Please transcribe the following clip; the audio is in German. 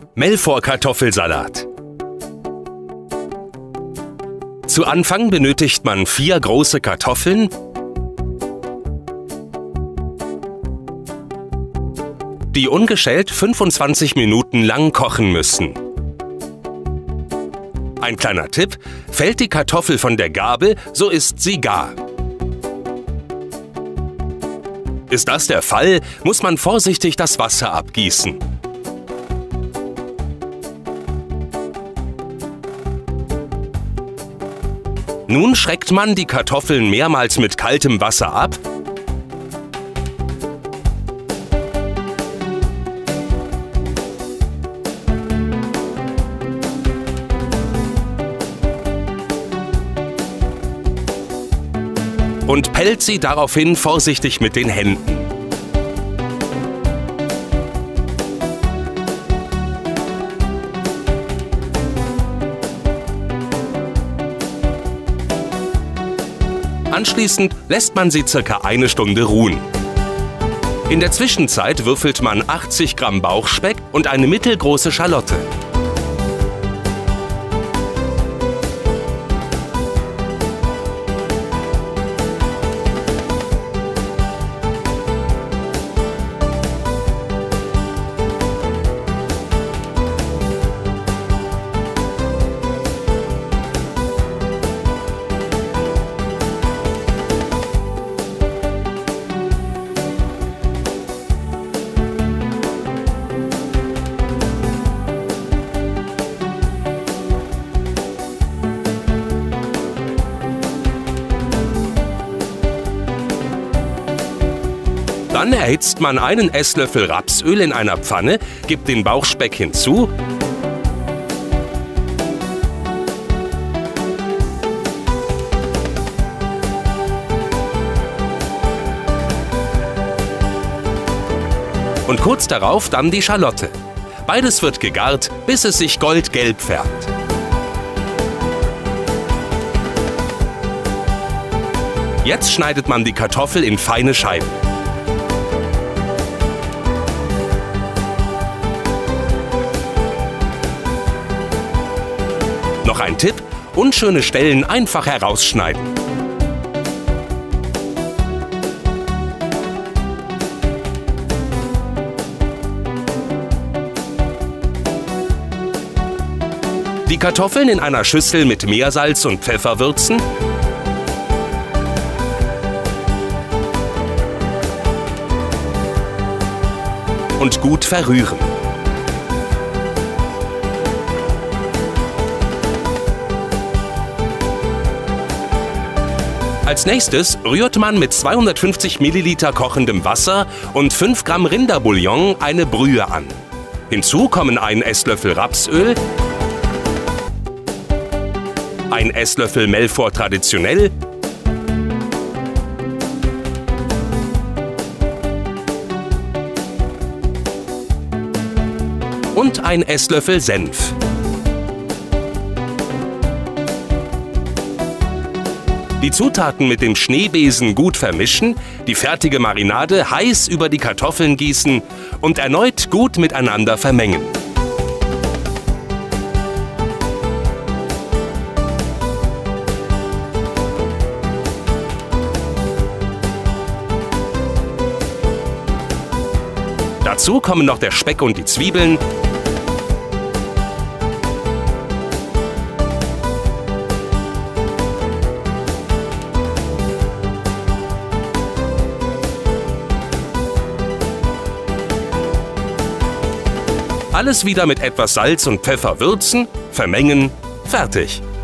Melfor-Kartoffelsalat. Zu Anfang benötigt man 4 große Kartoffeln, die ungeschält 25 Minuten lang kochen müssen. Ein kleiner Tipp: Fällt die Kartoffel von der Gabel, so ist sie gar. Ist das der Fall, muss man vorsichtig das Wasser abgießen. Nun schreckt man die Kartoffeln mehrmals mit kaltem Wasser ab . Und pellt sie daraufhin vorsichtig mit den Händen. Anschließend lässt man sie ca. 1 Stunde ruhen. In der Zwischenzeit würfelt man 80 Gramm Bauchspeck und eine mittelgroße Schalotte. Dann erhitzt man einen Esslöffel Rapsöl in einer Pfanne, gibt den Bauchspeck hinzu und kurz darauf dann die Schalotte. Beides wird gegart, bis es sich goldgelb färbt. Jetzt schneidet man die Kartoffel in feine Scheiben. Noch ein Tipp: unschöne Stellen einfach herausschneiden. Die Kartoffeln in einer Schüssel mit Meersalz und Pfeffer würzen . Und gut verrühren. Als nächstes rührt man mit 250 Milliliter kochendem Wasser und 5 Gramm Rinderbouillon eine Brühe an. Hinzu kommen ein Esslöffel Rapsöl, ein Esslöffel Melfor traditionell und ein Esslöffel Senf. Die Zutaten mit dem Schneebesen gut vermischen, die fertige Marinade heiß über die Kartoffeln gießen und erneut gut miteinander vermengen. Dazu kommen noch der Speck und die Zwiebeln . Alles wieder mit etwas Salz und Pfeffer würzen, vermengen, fertig.